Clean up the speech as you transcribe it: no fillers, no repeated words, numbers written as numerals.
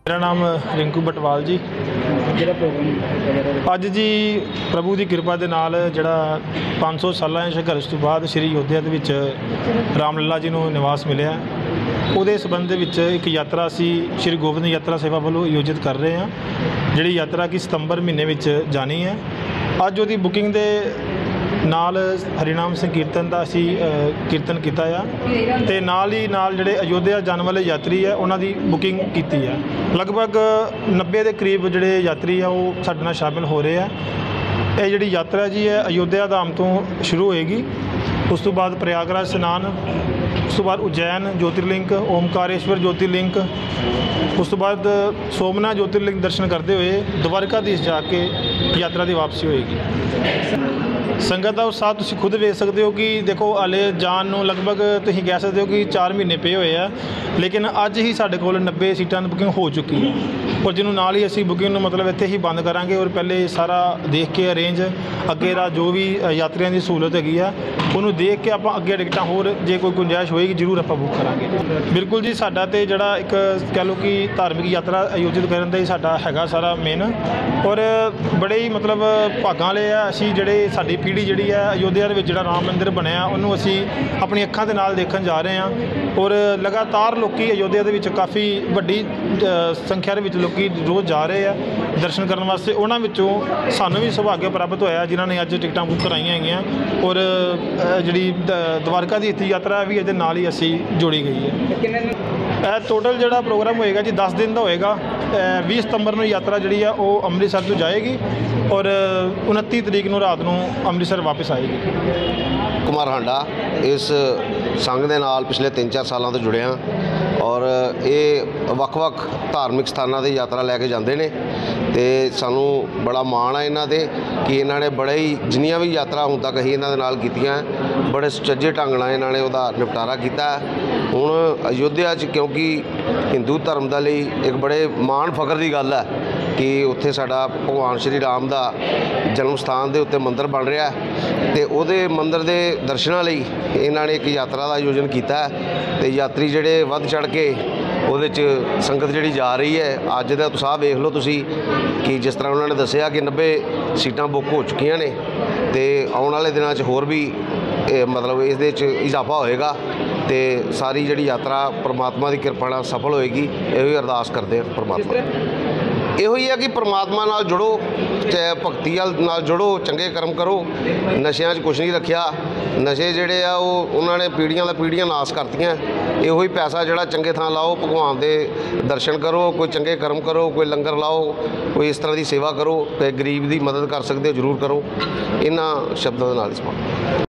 मेरा नाम रिंकू बटवाल जी। अज जी प्रभु की कृपा के नाल जिहड़ा 500 साल संघर्ष तो बाद श्री अयोध्या दे विच रामलला जी नूं निवास मिलिया, उहदे संबंध दे विच एक यात्रा असी श्री गोबिंद यात्रा सेवा वालों आयोजित कर रहे हैं, जिहड़ी यात्रा कि सितंबर महीने विच जानी है। अज उहदी बुकिंग दे नाल हरिनाम संकीर्तन का असी कीर्तन किया आ ते नाल ही नाल जिहड़े अयोध्या जाने वाले यात्री है उन्हां दी बुकिंग की है। लगभग 90 के करीब जिहड़े यात्री है वो साडे नाल शामिल हो रहे हैं। ये जिहड़ी यात्रा जी है अयोध्या धाम तो शुरू होएगी, उस तो बाद प्रयागराज स्नान, उस तो बाद उज्जैन ज्योतिर्लिंग, ओमकारेश्वर ज्योतिर्लिंग, उस तो बाद सोमनाथ ज्योतिर्लिंग दर्शन करते हुए द्वारकाधीश जाके यात्रा की वापसी होएगी। संगत का उत्साह तुसीं खुद वेख सकते हो कि देखो हाले जान नूं लगभग तुसीं कह सकते हो कि 4 महीने पे हुए हैं, लेकिन अज ही साडे कोल 90 सीटां की बुकिंग हो चुकी है और जिन्होंने नाल ही असीं बुकिंग मतलब इत्थे ही बंद करांगे और पहले सारा देख के अरेंज अगे दा जो भी यात्रियों की सहूलत हैगी आ उन्होंने देख के आप अगे टिकटां होर जे कोई गुंजाइश होएगी जरूर आप बुक करांगे। बिल्कुल जी, साडा ते जिहड़ा एक कह लो कि धार्मिक यात्रा आयोजित करन दा ही साडा हैगा सारा मेन और बड़े ही मतलब भागां वाले आ असीं जिहड़े साडी पीढ़ी जिहड़ी है अयोध्या दे विच जिहड़ा राम मंदिर बनया उन्होंने असीं अपनी अखां दे नाल देखण जा रहे हैं और लगातार लोकी अयोध्या दे विच काफ़ी वड्डी संख्या दे विच लोकी रोज़ जा रहे हैं दर्शन करने वास्ते। उन्हां विचों सानूं भी सुभाग्य प्राप्त होया जिन्हां ने अज टिकटां बुक कराईआं हैगीआं और जिहड़ी द्वारका दी यात्रा भी इहदे नाल ही असीं जोड़ी गई है। टोटल जिहड़ा प्रोग्राम होएगा जी 10 दिन का होएगा। 20 सितंबर नूं यात्रा जिहड़ी है वो अमृतसर तो जाएगी और 29 तरीक नूं रात नूं अमृतसर वापस आएगी। कुमार हांडा इस संघ दे नाल पिछले 3-4 सालों तो जुड़े हाँ और ये वक्-वक् धार्मिक स्थानों की यात्रा लैके जाते हैं तो सानू बड़ा माण है इन्हां दे कि इन्हां ने बड़े ही जिन्नियां भी यात्रा हुण तक असीं इन्हां दे नाल कीतियां बड़े सुचज्जे ढंग नाल इन्हां ने उहदा निपटारा किया। हुण अयोध्या च क्योंकि हिंदू धर्म दे लई एक बड़े माण फखर की गल है कि उत्थे साडा भगवान श्री राम दा जन्म स्थान दे उत्ते मंदिर बन रहा है तो उहदे मंदिर दे दर्शनां लई इन्हां ने एक यात्रा का आयोजन किया है ते यात्री जिहड़े वध चढ़ के ਉਹਦੇ 'ਚ संगत जी जा रही है। अज का उत्साह वेख लो तुसी कि जिस तरह उन्होंने दसिया कि 90 सीटां बुक हो चुकियां ने तो आने वाले दिनों होर भी मतलब इस इजाफा होएगा तो सारी जी यात्रा परमात्मा की कृपा नाल सफल होएगी। यही अरदास करते हैं परमात्मा इहो ही है कि परमात्मा नाल जुड़ो, चाहे भगती नाल जुड़ो, चंगे कर्म करो, नशियां 'च कुछ नहीं रखिया। नशे जिहड़े आ उन्होंने पीढ़ियां दा पीढ़ियां नाश करतियां। इहो ही पैसा जिहड़ा चंगे थां लाओ, भगवान दे दर्शन करो, कोई चंगे कर्म करो, कोई लंगर लाओ, कोई इस तरह की सेवा करो, कोई गरीब की मदद कर सकते हो जरूर करो। इन्हां शब्दां दे नाल